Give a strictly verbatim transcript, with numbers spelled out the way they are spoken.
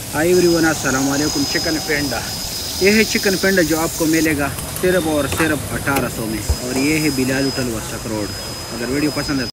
Hi everyone, अस्सलाम वालेकुम। Chicken पेंडा, ये है चिकन पेंडा जो आपको मिलेगा सिर्फ और सिर्फ अठारह सौ में, और ये है बिलाल होटल वसक रोड। अगर वीडियो पसंद है